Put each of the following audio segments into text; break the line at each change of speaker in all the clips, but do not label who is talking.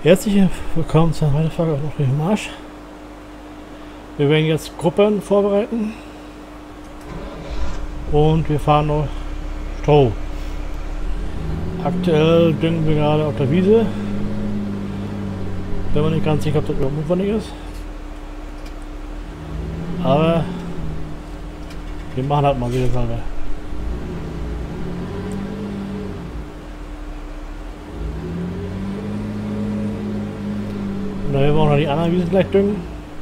Herzlich willkommen zu einer weiteren Folge auf dem Marsch. Wir werden jetzt Gruppen vorbereiten und wir fahren noch Stroh. Aktuell düngen wir gerade auf der Wiese. Bin mir nicht ganz sicher, ob das überhaupt notwendig ist. Aber wir machen halt mal wieder selber. Und dann werden wir auch noch die anderen Wiesen gleich düngen.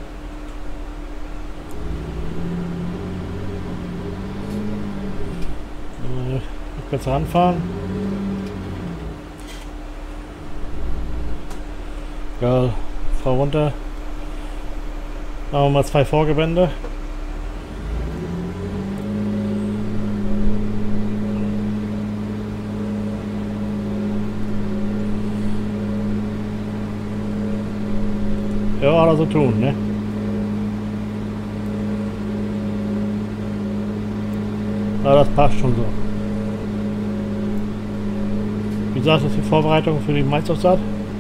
Jetzt ranfahren. Geil, fahr runter. Machen wir mal 2 Vorgewände. Ja, hat er so tun, ne? Aber das passt schon so. Wie gesagt, das ist die Vorbereitung für die Maisaussaat.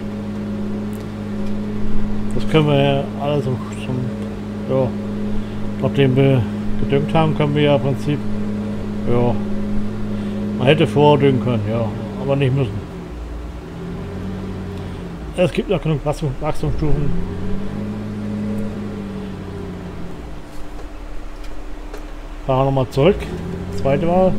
Das können wir ja alles zum ja, nachdem wir gedüngt haben, können wir ja im Prinzip, ja, man hätte vordüngen können, ja, aber nicht müssen. Es gibt noch genug Wachstumsstufen. Fahren wir nochmal zurück, zweite Mal.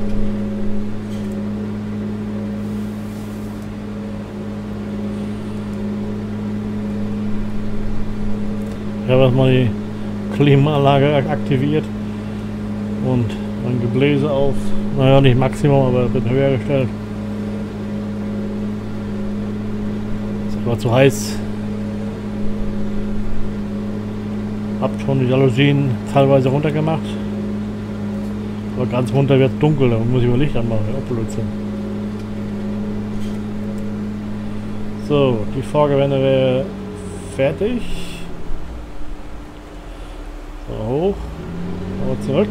Ich habe erstmal die Klimaanlage aktiviert und mein Gebläse auf, naja, nicht Maximum, aber ein bisschen höher gestellt. Es war zu heiß. Hab schon die Jalousien teilweise runtergemacht. Aber ganz runter wird es dunkel, da muss ich mal Licht anmachen, auch Blödsinn. So, die Vorgewände wäre fertig. So, hoch, aber zurück.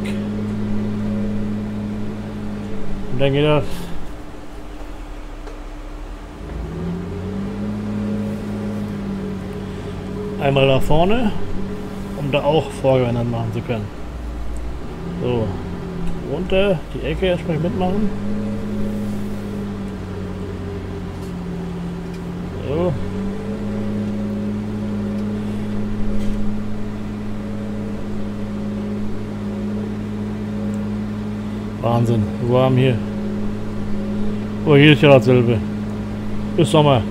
Und dann geht das einmal nach vorne, um da auch Vorgewände machen zu können. So, runter, die Ecke erstmal mitmachen. So. Wahnsinn, warm hier. Oh, hier ist ja dasselbe. Ist Sommer.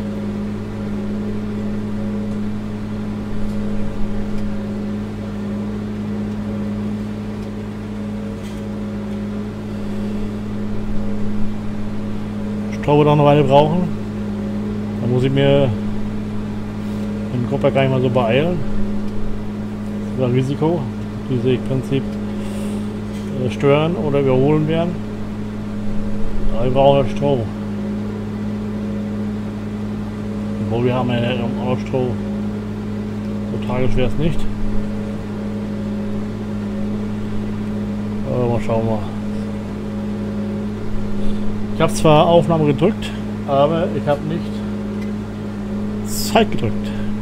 Stroh wird auch eine Weile brauchen. Da muss ich mir den Gruppe gar nicht mal so beeilen. Das ist ein Risiko, die sich im Prinzip stören oder überholen werden. Aber wir brauchen ja Stroh. Obwohl wir haben ja auch Stroh. So tragisch wäre es nicht. Aber mal schauen wir. Ich habe zwar Aufnahme gedrückt, aber ich habe nicht Zeit gedrückt.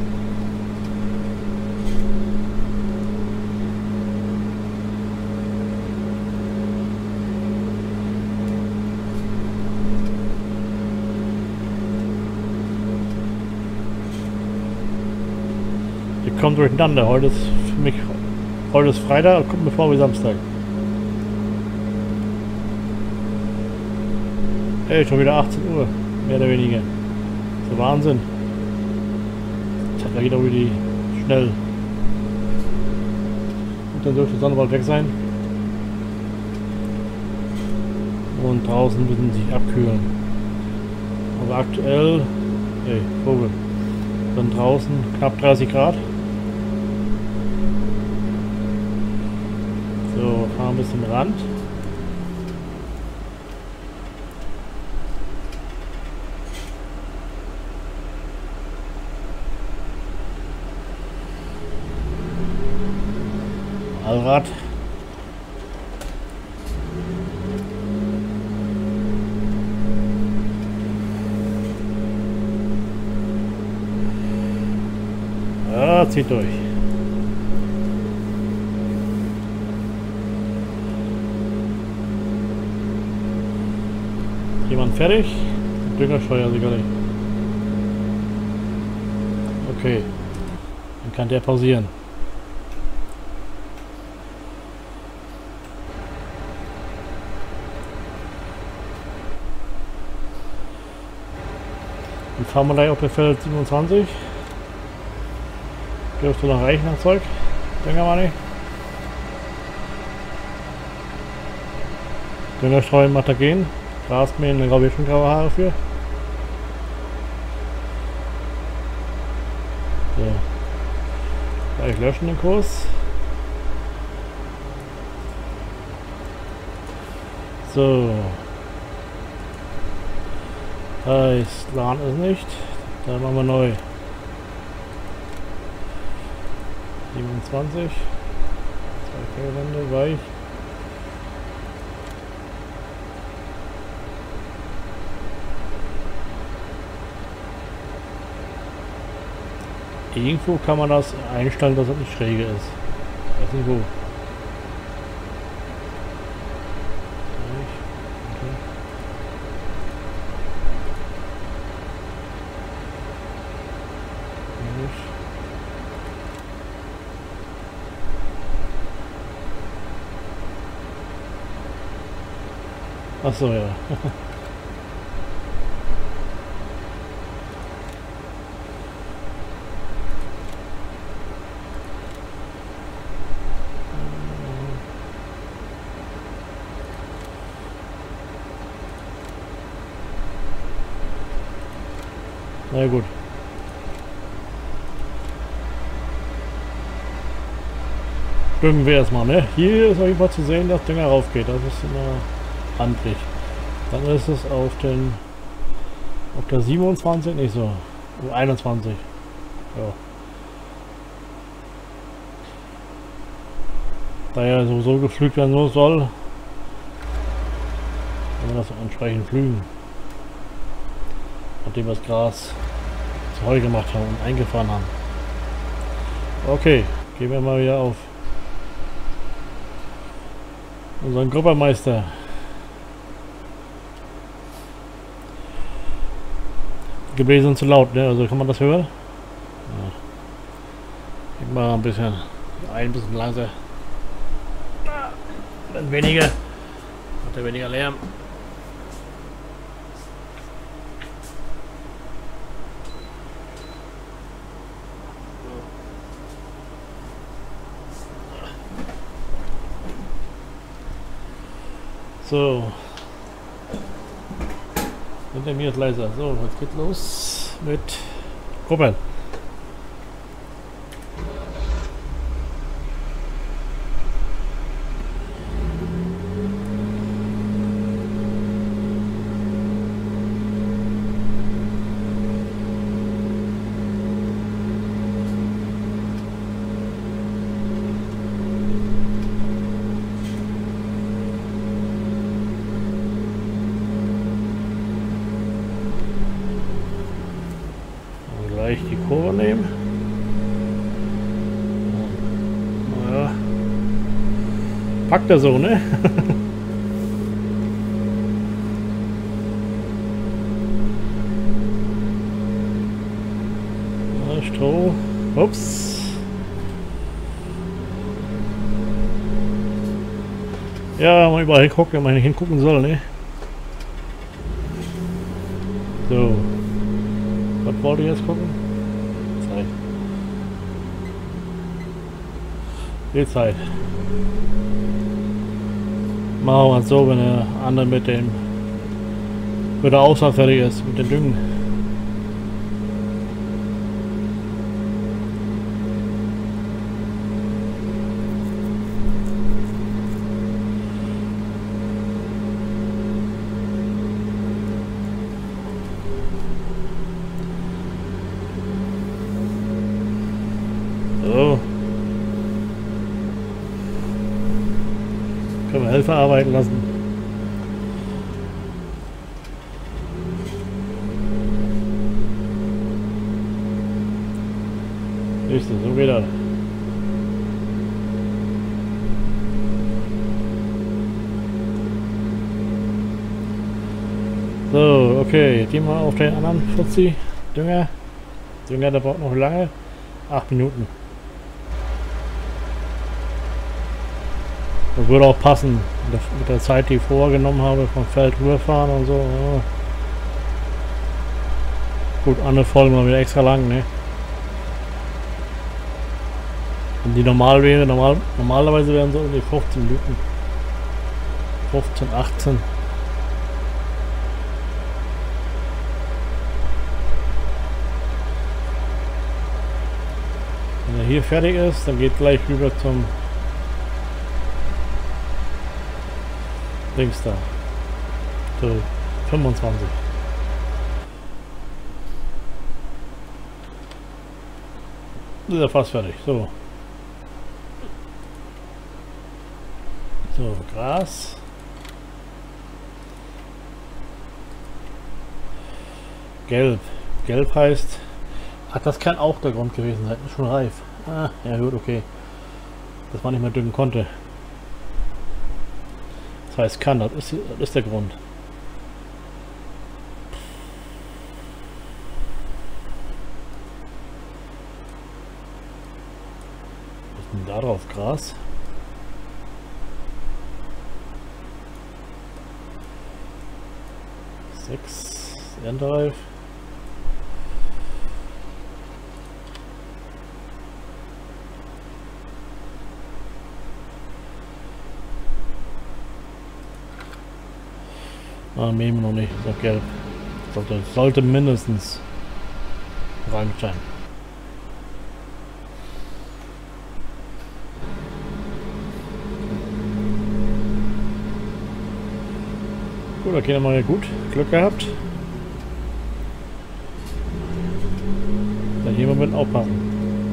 Die kommen durcheinander. Heute ist für mich, heute ist Freitag und kommt mir vor wie Samstag. Hey, schon wieder 18 Uhr, mehr oder weniger. Das ist Wahnsinn. Da geht auch wieder schnell. Und dann dürfte die Sonne bald weg sein. Und draußen müssen sich abkühlen. Aber aktuell, hey, Vogel, dann draußen knapp 30 Grad. So, fahren ein bisschen Rand. Allrad. Ja, zieht durch. Jemand fertig? Düngersteuer sicherlich. Okay. Dann kann der pausieren. Dann fahren wir gleich auf der Feld 27. Dürfte noch reichen an Zeug. Dünger mal nicht. Düngerstreuen macht er gehen. Grasmähen, da glaube ich schon graue Haare für. So. Gleich löschen den Kurs. So. Heißt, LAN ist nicht. Dann machen wir neu. 27. 2 Fehlwände, weich. Irgendwo kann man das einstellen, dass es nicht schräge ist. Ich weiß nicht wo. Ach so, ja. Na gut. Stimmen wir erstmal, ne? Hier ist auf jeden Fall zu sehen, dass Dünger raufgeht. Das ist immer amtlich. Dann ist es auf der 27 nicht so. 21. Ja. Da ja sowieso gepflügt werden soll, wenn wir das entsprechend pflügen. Nachdem wir das Gras zu Heu gemacht haben und eingefahren haben. Okay, gehen wir mal wieder auf unseren Gruppermeister. Die Gebläse sind zu laut, ne? Also kann man das hören? Ja. Ich mache ein bisschen leiser. Dann weniger. Hat er weniger Lärm. So. Hinter mir ist leiser. So, was geht los mit Gruppen? Die Kurve nehmen. Naja. Packt er so, ne? Stroh. Ups. Ja, mal überall hingucken, wenn man nicht hingucken soll, ne? So. Was wollte ich jetzt gucken? Zeit. Die Zeit. Machen wir es so, wenn der andere mit der Ausfahrt fertig ist, mit den Düngen. So. Können wir Helfer arbeiten lassen. Siehst du, so geht das. So, okay, jetzt gehen wir auf den anderen Fuzzi. Dünger. Der braucht noch lange. 8 Minuten. Das würde auch passen mit der Zeit, die ich vorgenommen habe, vom Feld rüberfahren und so. Ja. Gut, andere Folgen mal wieder extra lang, ne? Wenn die normal wäre, normalerweise wären so um die 15 Minuten. 15, 18. Wenn er hier fertig ist, dann geht gleich rüber zum Dings da. So, 25. Ist ja fast fertig. So. So, Gras. Gelb. Gelb heißt... Ach, das kann auch der Grund gewesen sein. Ist schon reif. Ah, ja gut, okay. Dass man nicht mehr düngen konnte. Das heißt kann, das ist der Grund. Was ist denn da drauf? Gras? Sechs Erntereif. Ah, mähen wir noch nicht. Ist auch gelb. Sollte mindestens rein sein. Gut, okay, dann mal gut. Glück gehabt. Dann hier mal mit aufpassen.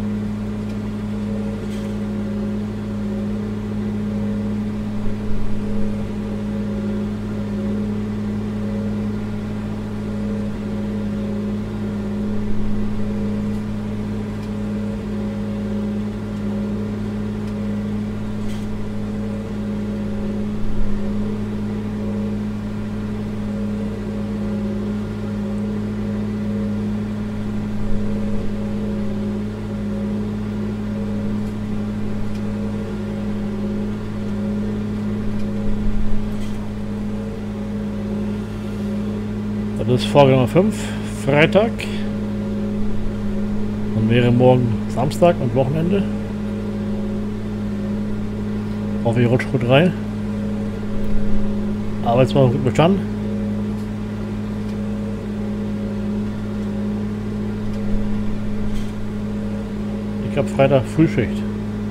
Das ist Folge Nummer 5, Freitag. Und wäre morgen Samstag und Wochenende. Hoffe, ich rutsche gut rein. Arbeitswoche gut bestanden. Ich habe Freitag Frühschicht.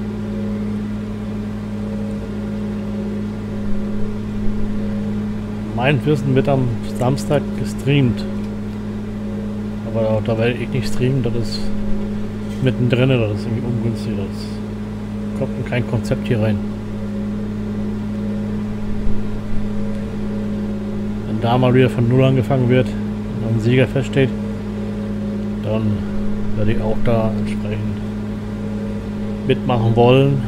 Mein Wissen wird am Samstag gestreamt. Aber da werde ich nicht streamen, das ist mittendrin, das ist irgendwie ungünstig. Das kommt in kein Konzept hier rein. Wenn da mal wieder von Null angefangen wird und ein Sieger feststeht, dann werde ich auch da entsprechend mitmachen wollen.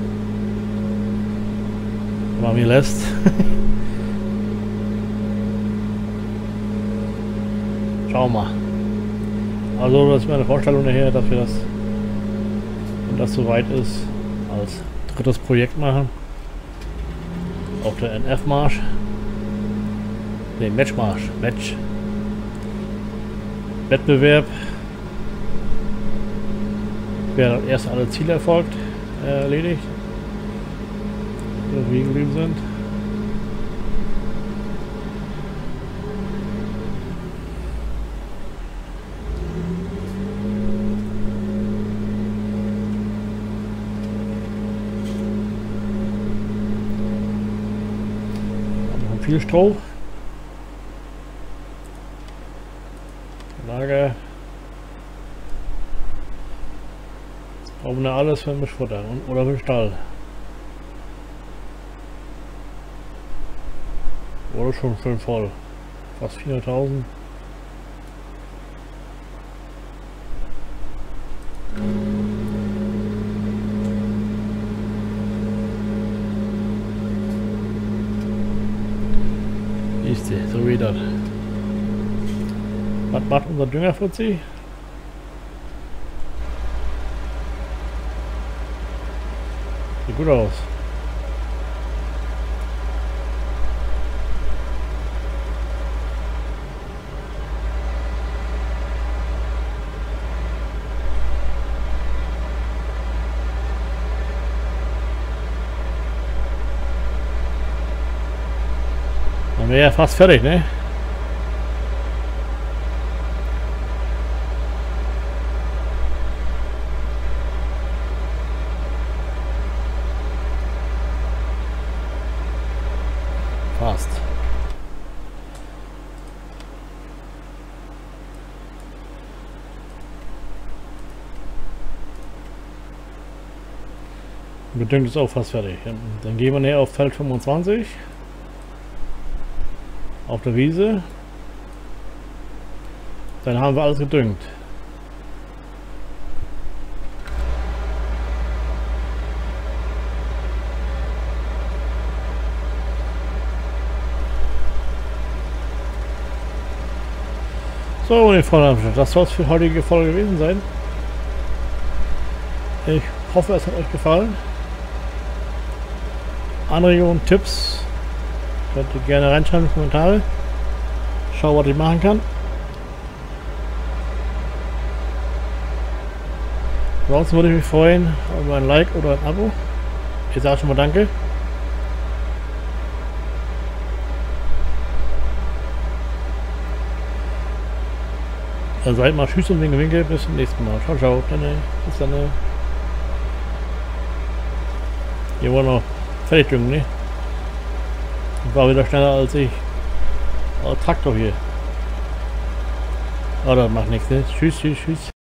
Wenn man mir lässt. Schauen wir mal. Also das ist meine Vorstellung daher, dass wir das, wenn das soweit ist, als drittes Projekt machen. Auf der NF-Marsch. Ne, Matchmarsch. Wettbewerb. Wäre erst alle Ziele erfolgt, erledigt. Die geblieben sind. Viel Stroh. Lager. Jetzt brauchen wir alles für Mischfutter oder für den Stall. Oder schon schön voll. Fast 400.000. Siehst du, so wie das. Was macht unser Düngerfuzzi? Sieht gut aus. Dann wäre ja fast fertig, ne? Fast. Gedüngt ist auch fast fertig. Dann gehen wir näher auf Feld 25. Auf der Wiese. Dann haben wir alles gedüngt. So, meine Freunde, das soll es für die heutige Folge gewesen sein. Ich hoffe, es hat euch gefallen. Anregungen, Tipps könnt ihr gerne reinschreiben in die Kommentare. Schau, was ich machen kann. Ansonsten würde ich mich freuen über ein Like oder ein Abo. Ich sage schon mal Danke. Also seid mal tschüss und winke, bis zum nächsten Mal. Ciao, ciao. Bis dann. Hier wollen wir noch fertig düngen, ne? Ich war wieder schneller als ich. Traktor hier. Aber das macht nichts, ne? Tschüss, tschüss, tschüss.